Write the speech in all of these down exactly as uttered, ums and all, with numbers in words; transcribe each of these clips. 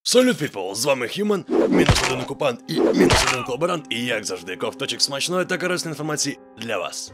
Салют, people! З вами Human, мінус один окупант і мінус один колаборант, і як завжди, ковточок смачної та корисної інформації для вас.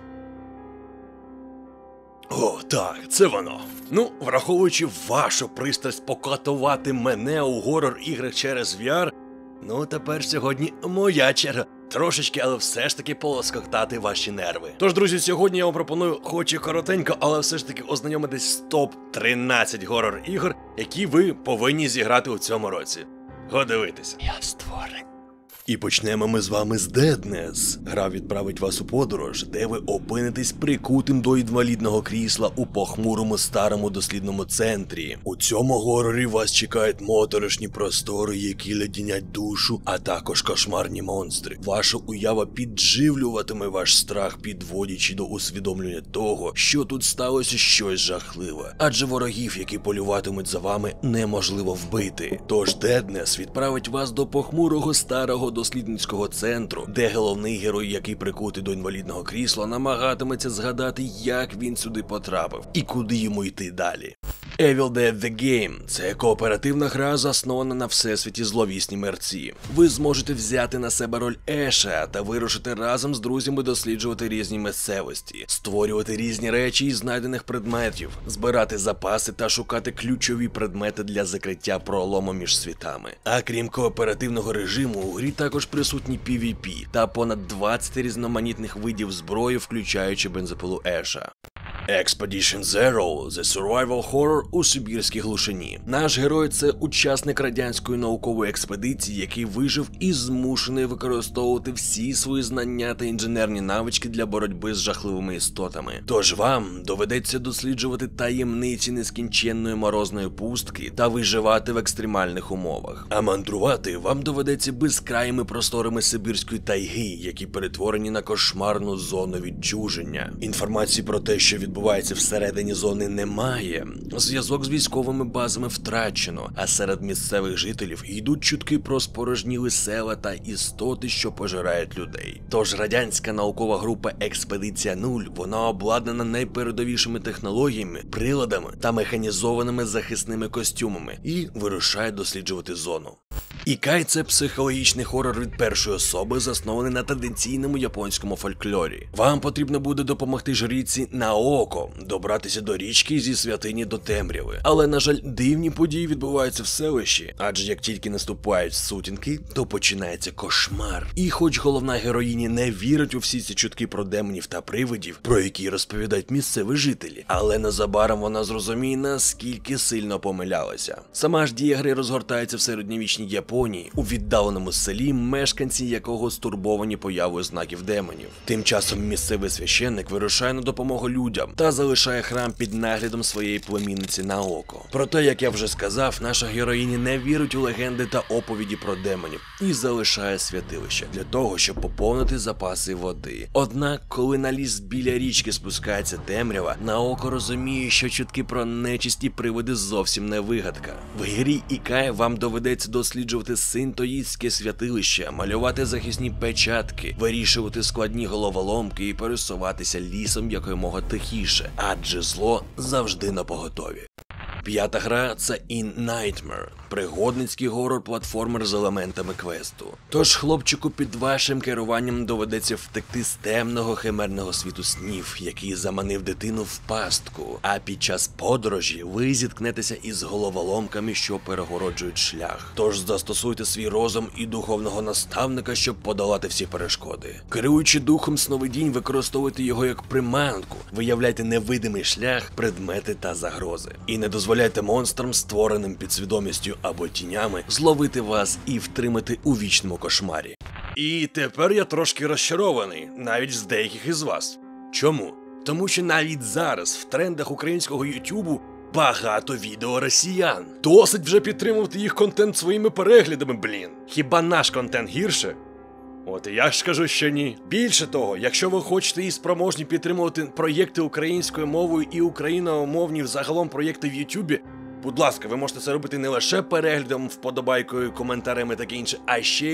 О, так, це воно. Ну, враховуючи вашу пристрасть покатувати мене у горор-іграх через ві ар, ну тепер сьогодні моя черга. Трошечки, але все ж таки полоскотати ваші нерви. Тож, друзі, сьогодні я вам пропоную, хоч і коротенько, але все ж таки ознайомитись з топ тринадцять горор-ігор, які ви повинні зіграти у цьому році. Годивитись. Я створений. І почнемо ми з вами з Deadness. Гра відправить вас у подорож, де ви опинитесь прикутим до інвалідного крісла у похмурому старому дослідному центрі. У цьому горорі вас чекають моторошні простори, які леденять душу, а також кошмарні монстри. Ваша уява підживлюватиме ваш страх, підводячи до усвідомлення того, що тут сталося щось жахливе. Адже ворогів, які полюватимуть за вами, неможливо вбити. Тож Deadness відправить вас до похмурого старого дослідницького центру, де головний герой, який прикутий до інвалідного крісла, намагатиметься згадати, як він сюди потрапив і куди йому йти далі. Evil Dead The Game – це кооперативна гра, заснована на всесвіті зловісні мерці. Ви зможете взяти на себе роль Еша та вирушити разом з друзями досліджувати різні місцевості, створювати різні речі із знайдених предметів, збирати запаси та шукати ключові предмети для закриття пролому між світами. А крім кооперативного режиму, у грі також присутні пі ві пі та понад двадцять різноманітних видів зброї, включаючи бензопилу Еша. Expedition Zero – The Survival Horror у сибірській глушині. Наш герой – це учасник радянської наукової експедиції, який вижив і змушений використовувати всі свої знання та інженерні навички для боротьби з жахливими істотами. Тож вам доведеться досліджувати таємниці нескінченної морозної пустки та виживати в екстремальних умовах. А мандрувати вам доведеться безкраїми просторами сибірської тайги, які перетворені на кошмарну зону відчуження. Інформації про те, що від відбувається всередині зони, немає. Зв'язок з військовими базами втрачено, а серед місцевих жителів йдуть чутки про спорожніли села та істоти, що пожирають людей. Тож радянська наукова група Експедиція нуль, вона обладнана найпередовішими технологіями, приладами та механізованими захисними костюмами і вирушає досліджувати зону. Ікай – це психологічний хорор від першої особи, заснований на традиційному японському фольклорі. Вам потрібно буде допомогти жриці Наоко добратися до річки зі святині до темряви. Але, на жаль, дивні події відбуваються в селищі, адже як тільки наступають сутінки, то починається кошмар. І хоч головна героїня не вірить у всі ці чутки про демонів та привидів, про які розповідають місцеві жителі, але незабаром вона зрозуміє, наскільки сильно помилялася. Сама ж дія гри розгортається в середньовічній Японії, у віддаленому селі, мешканці якого стурбовані появою знаків демонів. Тим часом місцевий священник вирушає на допомогу людям та залишає храм під наглядом своєї племінниці Наоко. Проте, як я вже сказав, наша героїня не вірить у легенди та оповіді про демонів і залишає святилище для того, щоб поповнити запаси води. Однак, коли на ліс біля річки спускається темрява, Наоко розуміє, що чутки про нечисті привиди зовсім не вигадка. В грі Ікай вам доведеться досліджувати синтоїдське святилище, малювати захисні печатки, вирішувати складні головоломки і пересуватися лісом якомога тихіше, адже зло завжди напоготові. П'ята гра – це In Nightmare – пригодницький горор-платформер з елементами квесту. Тож хлопчику під вашим керуванням доведеться втекти з темного химерного світу снів, який заманив дитину в пастку, а під час подорожі ви зіткнетеся із головоломками, що перегороджують шлях. Тож застосуйте свій розум і духовного наставника, щоб подолати всі перешкоди. Керуючи духом сновидінь, використовуйте його як приманку, виявляйте невидимий шлях, предмети та загрози. І не дозволяйте монстрам, створеним підсвідомістю або тінями, зловити вас і втримати у вічному кошмарі. І тепер я трошки розчарований, навіть з деяких із вас. Чому? Тому що навіть зараз в трендах українського ютубу багато відео росіян. Досить вже підтримувати їх контент своїми переглядами, блін. Хіба наш контент гірше? От і я ж скажу, що ні. Більше того, якщо ви хочете і спроможні підтримувати проєкти українською мовою і україномовні взагалом проєкти в Ютубі, будь ласка, ви можете це робити не лише переглядом, вподобайкою, коментарями таке інше, а ще й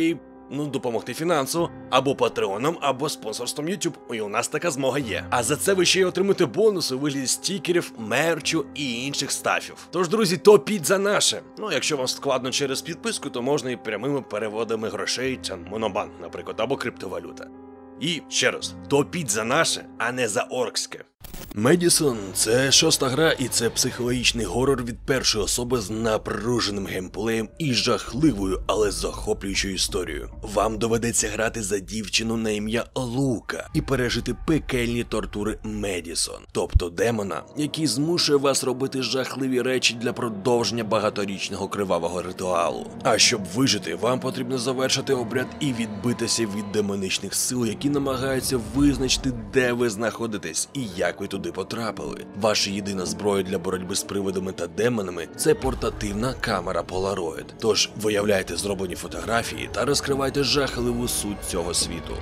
Ну, допомогти фінансово, або патреоном, або спонсорством YouTube. І у нас така змога є. А за це ви ще й отримуєте бонуси у вигляді стікерів, мерчу і інших стафів. Тож, друзі, топіть за наше. Ну, якщо вам складно через підписку, то можна і прямими переводами грошей, це Монобанк, наприклад, або криптовалюта. І, ще раз, топіть за наше, а не за оркське. Медісон – це шоста гра, і це психологічний горор від першої особи з напруженим геймплеєм і жахливою, але захоплюючою історією. Вам доведеться грати за дівчину на ім'я Лука і пережити пекельні тортури Медісон, тобто демона, який змушує вас робити жахливі речі для продовження багаторічного кривавого ритуалу. А щоб вижити, вам потрібно завершити обряд і відбитися від демоничних сил, які намагаються визначити, де ви знаходитесь і як ви туди потрапили. Ваша єдина зброя для боротьби з привидами та демонами – це портативна камера Polaroid. Тож виявляйте зроблені фотографії та розкривайте жахливу суть цього світу.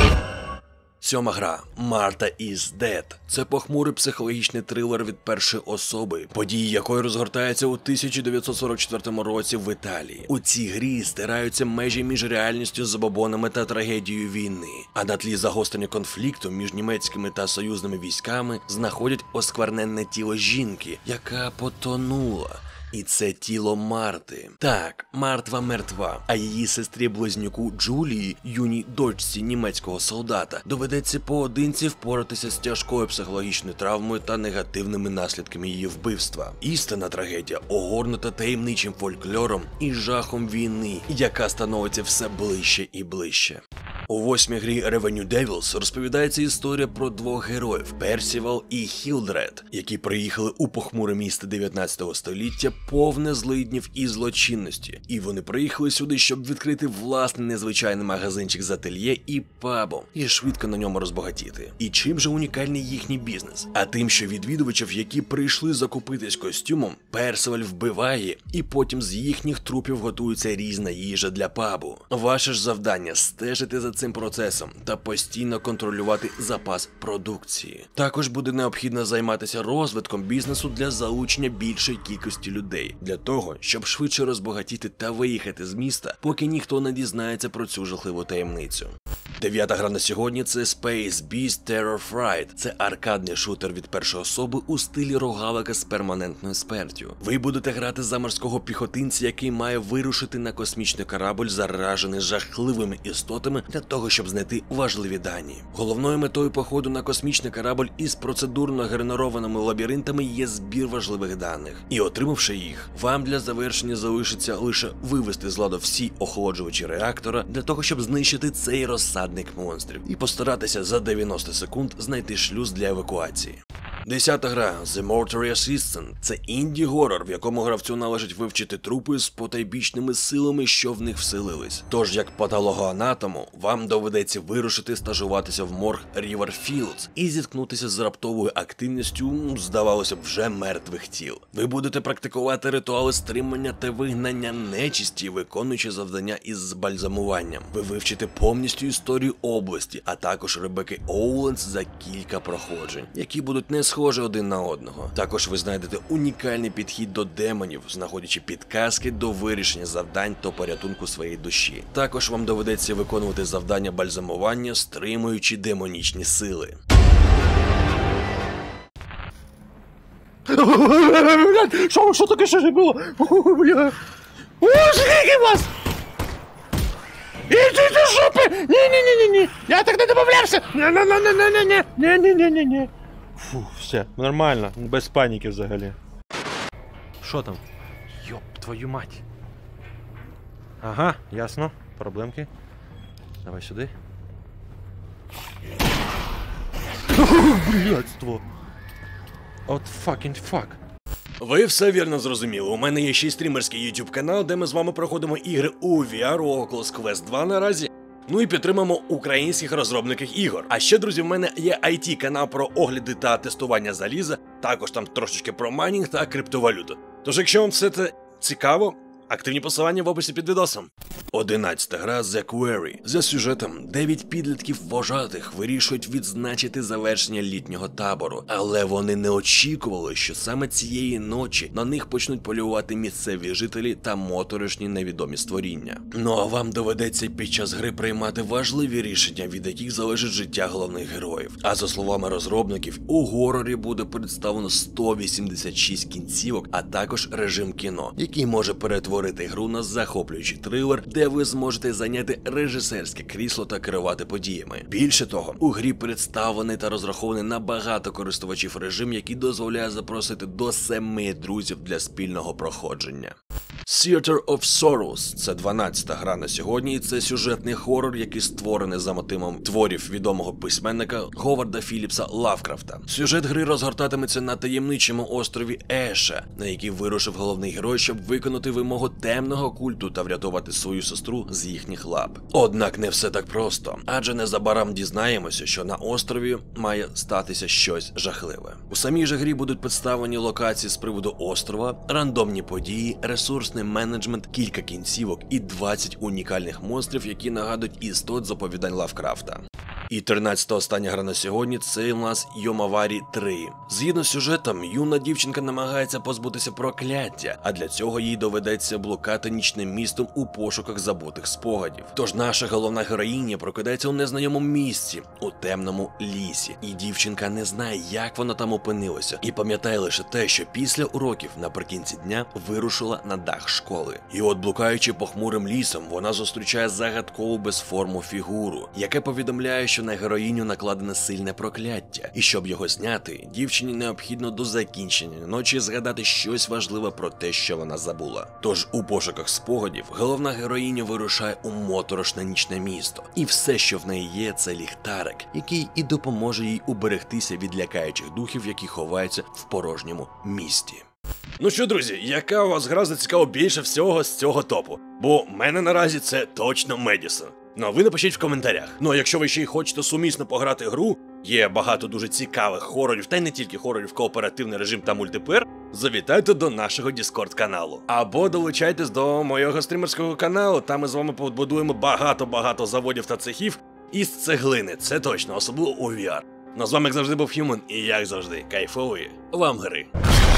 Сьома гра Martha is Dead. Це похмурий психологічний трилер від першої особи, події якої розгортаються у тисяча дев'ятсот сорок четвертому році в Італії. У цій грі стираються межі між реальністю, забобонами та трагедією війни. А на тлі загострення конфлікту між німецькими та союзними військами знаходять оскверненне тіло жінки, яка потонула. І це тіло Марти. Так, Мартва мертва, а її сестрі-близнюку Джулії, юній дочці німецького солдата, доведеться поодинці впоратися з тяжкою психологічною травмою та негативними наслідками її вбивства. Істинна трагедія огорнута таємничим фольклором і жахом війни, яка становиться все ближче і ближче. У восьмій грі Revenue Devils розповідається історія про двох героїв – Персівал і Хілдред, які приїхали у похмуре місто дев'ятнадцятого століття, повне злиднів і злочинності. І вони приїхали сюди, щоб відкрити власний незвичайний магазинчик з ательє і пабом, і швидко на ньому розбагатіти. І чим же унікальний їхній бізнес? А тим, що відвідувачів, які прийшли закупитись костюмом, Персіваль вбиває, і потім з їхніх трупів готується різна їжа для пабу. Ваше ж завдання – стежити за цим процесом та постійно контролювати запас продукції. Також буде необхідно займатися розвитком бізнесу для залучення більшої кількості людей, для того, щоб швидше розбагатіти та виїхати з міста, поки ніхто не дізнається про цю жахливу таємницю. Дев'ята гра на сьогодні – це Space Beast Terror Fright. Це аркадний шутер від першої особи у стилі рогалика з перманентною смертю. Ви будете грати за морського піхотинця, який має вирушити на космічний корабль, заражений жахливими істотами, для того, щоб знайти важливі дані. Головною метою походу на космічний корабль із процедурно генерованими лабіринтами є збір важливих даних. І отримавши їх, вам для завершення залишиться лише вивести з ладу всі охолоджувачі реактора, для того, щоб знищити цей розсадник монстрів і постаратися за дев'яносто секунд знайти шлюз для евакуації. Десята гра The Mortuary Assistant – це інді-горор, в якому гравцю належить вивчити трупи з потайбічними силами, що в них вселились. Тож, як патологоанатому, вам доведеться вирушити стажуватися в морг Ріверфілдс і зіткнутися з раптовою активністю, здавалося б, вже мертвих тіл. Ви будете практикувати ритуали стримання та вигнання нечисті, виконуючи завдання із бальзамуванням. Ви вивчите повністю історію області, а також Ребекки Оуленс за кілька проходжень, які будуть не схожі один на одного. Також ви знайдете унікальний підхід до демонів, знаходячи підказки до вирішення завдань та порятунку своєї душі. Також вам доведеться виконувати завдання бальзамування, стримуючи демонічні сили. Що, що таке, що ж було? О, скільки вас! Ідіть до жопи! Ні-ні-ні-ні-ні! Я так не домовлявся! Ні-ні-ні-ні-ні-ні! Ні-ні-ні-ні-ні! Фу, все, нормально, без паніки взагалі. Що там? Йоп, твою мать. Ага, ясно. Проблемки. Давай сюди. Блядство. От fucking fuck. Ви все вірно зрозуміли. У мене є ще й стрімерський YouTube канал, де ми з вами проходимо ігри у ві ар, у Oculus Quest два наразі. Ну і підтримаємо українських розробників ігор. А ще, друзі, в мене є ай ті канал про огляди та тестування заліза, також там трошечки про майнінг та криптовалюту. Тож, якщо вам все це цікаво, активні посилання в описі під відосом. Одинадцята гра The Quarry. За сюжетом, дев'ять підлітків вожатих вирішують відзначити завершення літнього табору, але вони не очікували, що саме цієї ночі на них почнуть полювати місцеві жителі та моторошні невідомі створіння. Ну а вам доведеться під час гри приймати важливі рішення, від яких залежить життя головних героїв. А за словами розробників, у горорі буде представлено сто вісімдесят шість кінцівок, а також режим кіно, який може перетворити гру на захоплюючий трилер, де ви зможете зайняти режисерське крісло та керувати подіями. Більше того, у грі представлений та розрахований на багато користувачів режим, який дозволяє запросити до семи друзів для спільного проходження. Theater of Sorrows – це дванадцята гра на сьогодні, і це сюжетний хорор, який створений за мотивом творів відомого письменника Говарда Філіпса Лавкрафта. Сюжет гри розгортатиметься на таємничому острові Еша, на який вирушив головний герой, щоб виконати вимогу темного культу та врятувати свою сестру з їхніх лап. Однак не все так просто, адже незабаром дізнаємося, що на острові має статися щось жахливе. У самій же грі будуть представлені локації з приводу острова, рандомні події, ресурсні менеджмент, кілька кінцівок і двадцять унікальних монстрів, які нагадують істот з оповідань Лавкрафта. І тринадцята остання гра на сьогодні – це у нас Йомаварі три. Згідно з сюжетом, юна дівчинка намагається позбутися прокляття, а для цього їй доведеться блукати нічним містом у пошуках забутих спогадів. Тож наша головна героїня прокидається у незнайомому місці, у темному лісі, і дівчинка не знає, як вона там опинилася, і пам'ятає лише те, що після уроків наприкінці дня вирушила на дах школи. І от, блукаючи похмурим лісом, вона зустрічає загадкову безформу фігуру, яке повідомляє, що на героїню накладене сильне прокляття, і щоб його зняти, дівчині необхідно до закінчення ночі згадати щось важливе про те, що вона забула. Тож у пошуках спогадів головна героїня вирушає у моторошне нічне місто, і все, що в неї є, це ліхтарик, який і допоможе їй уберегтися від лякаючих духів, які ховаються в порожньому місті. Ну що, друзі, яка у вас гра зацікавила більше всього з цього топу? Бо в мене наразі це точно Медісон. Ну а ви напишіть в коментарях. Ну а якщо ви ще й хочете сумісно пограти гру, є багато дуже цікавих хорорів, та й не тільки хорорів, кооперативний режим та мультиплеєр, завітайте до нашого Discord-каналу. Або долучайтесь до моєго стрімерського каналу, там ми з вами побудуємо багато-багато заводів та цехів із цеглини, це точно, особливо у ві ар. Ну а з вами як завжди був Human, і як завжди, кайфової вам гри.